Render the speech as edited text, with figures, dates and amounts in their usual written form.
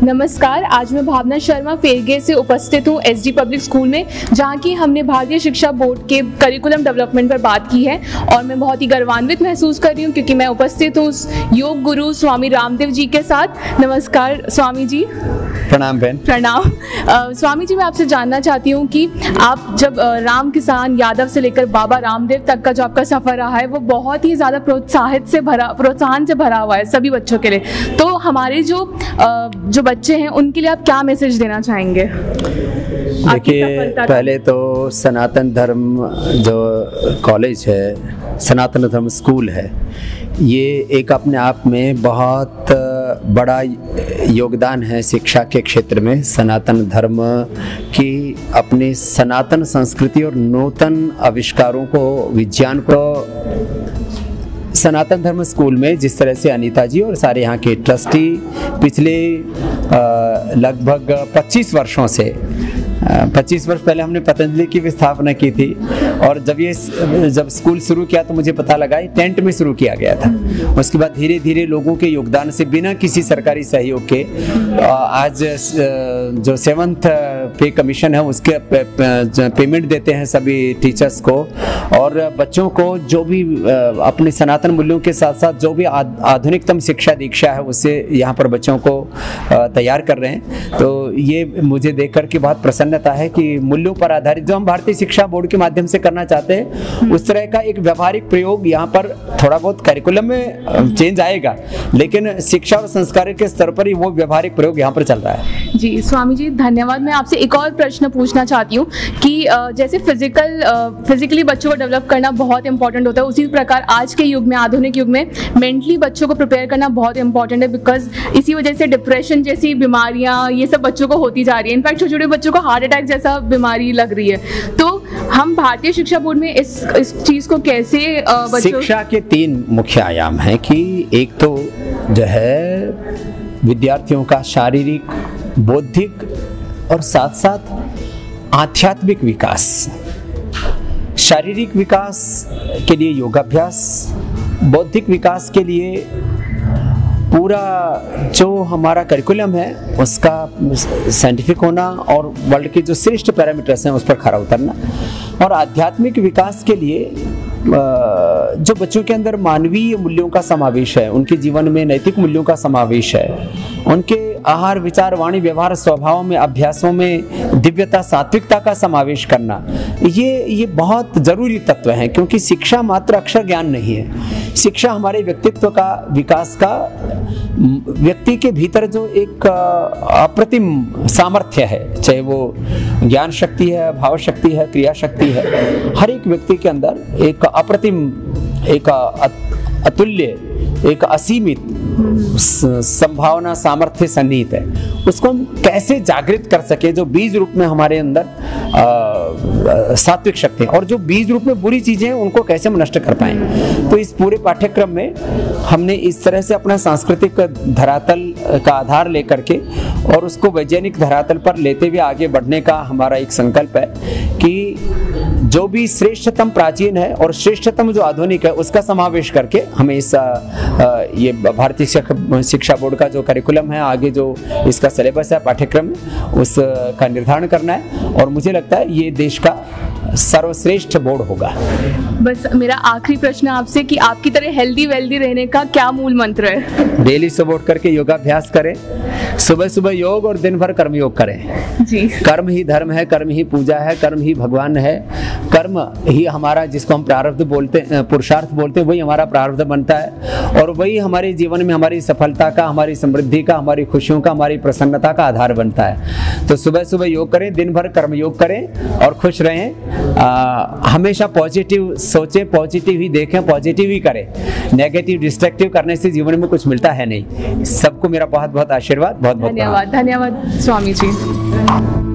नमस्कार, आज मैं भावना शर्मा फेरगे से उपस्थित हूँ एसडी पब्लिक स्कूल में, जहाँ की हमने भारतीय शिक्षा बोर्ड के करिकुलम डेवलपमेंट पर बात की है और मैं बहुत ही गर्वान्वित महसूस कर रही हूँ क्योंकि मैं उपस्थित हूँ योग गुरु स्वामी रामदेव जी के साथ। नमस्कार स्वामी जी। प्रणाम बहन। प्रणाम। स्वामी जी, मैं आपसे जानना चाहती हूँ कि आप जब राम किसान यादव से लेकर बाबा रामदेव तक का जो आपका सफ़र रहा है वो बहुत ही ज़्यादा प्रोत्साहन से भरा हुआ है सभी बच्चों के लिए। तो हमारे जो बच्चे हैं उनके लिए आप क्या मैसेज देना चाहेंगे? देखिए, पहले तो सनातन धर्म जो कॉलेज है, सनातन धर्म स्कूल है, ये एक अपने आप में बहुत बड़ा योगदान है शिक्षा के क्षेत्र में। सनातन धर्म की अपनी सनातन संस्कृति और नूतन आविष्कारों को, विज्ञान को सनातन धर्म स्कूल में जिस तरह से अनीता जी और सारे यहाँ के ट्रस्टी पिछले लगभग 25 वर्षों से 25 वर्ष पहले हमने पतंजलि की भी स्थापना की थी और जब स्कूल शुरू किया तो मुझे पता लगा ये टेंट में शुरू किया गया था। उसके बाद धीरे धीरे लोगों के योगदान से बिना किसी सरकारी सहयोग के आज जो 7th पे कमीशन है उसके पेमेंट देते हैं सभी टीचर्स को और बच्चों को जो भी अपने सनातन मूल्यों के साथ साथ जो भी आधुनिकतम शिक्षा दीक्षा है उससे यहाँ पर बच्चों को तैयार कर रहे हैं। तो ये मुझे देख करके बहुत प्रसन्नता है कि मूल्यों पर आधारित जो हम भारतीय शिक्षा बोर्ड के माध्यम से करना चाहते हैं उस तरह का एक व्यावहारिक प्रयोग यहाँ पर थोड़ा बहुत करिकुलम में चेंज आएगा, लेकिन शिक्षा और संस्कार के स्तर पर ही वो व्यावहारिक प्रयोग यहाँ पर चल रहा है। जी स्वामी जी, धन्यवाद। मैं आपसे एक और प्रश्न पूछना चाहती हूँ कि जैसे फिजिकली बच्चों को डेवलप करना बहुत इंपॉर्टेंट होता है, उसी प्रकार आज के युग में, आधुनिक युग में मेंटली बच्चों को प्रिपेयर करना बहुत इंपॉर्टेंट है। बिकॉज इसी वजह से डिप्रेशन जैसी बीमारियाँ ये सब बच्चों को होती जा रही है। इनफैक्ट छोटे छोटे बच्चों को हार्ट अटैक जैसा बीमारी लग रही है। तो हम भारतीय शिक्षा बोर्ड में इस चीज़ को कैसे शिक्षा के 3 मुख्य आयाम हैं कि एक तो जो है विद्यार्थियों का शारीरिक, बौद्धिक और साथ साथ आध्यात्मिक विकास। शारीरिक विकास के लिए योगाभ्यास, बौद्धिक विकास के लिए पूरा जो हमारा करिकुलम है उसका साइंटिफिक होना और वर्ल्ड के जो श्रेष्ठ पैरामीटर्स हैं उस पर खरा उतरना, और आध्यात्मिक विकास के लिए जो बच्चों के अंदर मानवीय मूल्यों का समावेश है, उनके जीवन में नैतिक मूल्यों का समावेश है, उनके आहार, विचार, वाणी, व्यवहार, स्वभाव में, अभ्यासों में दिव्यता, सात्विकता का समावेश करना, ये बहुत जरूरी तत्व हैं। क्योंकि शिक्षा मात्र अक्षर ज्ञान नहीं है, शिक्षा हमारे व्यक्तित्व का विकास का, व्यक्ति के भीतर जो एक अप्रतिम सामर्थ्य है, चाहे वो ज्ञान शक्ति है, भाव शक्ति है, क्रिया शक्ति है, हर एक व्यक्ति के अंदर एक अप्रतिम, एक अतुल्य, एक असीमित संभावना, सामर्थ्य सन्निहित है। उसको हम कैसे जागृत कर सके, जो बीज रूप में हमारे अंदर सात्विक शक्ति है, और जो बीज रूप में बुरी चीजें हैं उनको कैसे हम नष्ट कर पाएं। तो इस पूरे पाठ्यक्रम में हमने इस तरह से अपना सांस्कृतिक धरातल का आधार लेकर के और उसको वैज्ञानिक धरातल पर लेते हुए आगे बढ़ने का हमारा एक संकल्प है कि जो भी श्रेष्ठतम प्राचीन है और श्रेष्ठतम जो आधुनिक है उसका समावेश करके हमें इस ये भारतीय शिक्षा बोर्ड का जो करिकुलम है, आगे जो इसका सिलेबस है, पाठ्यक्रम, उसका निर्धारण करना है। और मुझे लगता है ये देश का सर्वश्रेष्ठ बोर्ड होगा। बस मेरा आखिरी प्रश्न आपसे कि आपकी तरह हेल्दी वेल्दी रहने का क्या मूल मंत्र है? डेली सुबह उठ करके योगाभ्यास करें, सुबह सुबह योग और दिन भर कर्म योग करें। जी। कर्म ही धर्म है, कर्म ही पूजा है, कर्म ही भगवान है, कर्म ही हमारा, जिसको हम प्रारब्ध बोलते हैं, पुरुषार्थ बोलते हैं, वही हमारा प्रारब्ध बनता है और वही हमारे जीवन में हमारी सफलता का, हमारी समृद्धि का, हमारी खुशियों का, हमारी प्रसन्नता का आधार बनता है। तो सुबह सुबह योग करें, दिन भर कर्म योग करें और खुश रहें। हमेशा पॉजिटिव सोचें, पॉजिटिव ही देखें, पॉजिटिव ही करें। नेगेटिव, डिस्ट्रक्टिव करने से जीवन में कुछ मिलता है नहीं। सबको मेरा बहुत बहुत आशीर्वाद, बहुत बहुत धन्यवाद। धन्यवाद स्वामी जी।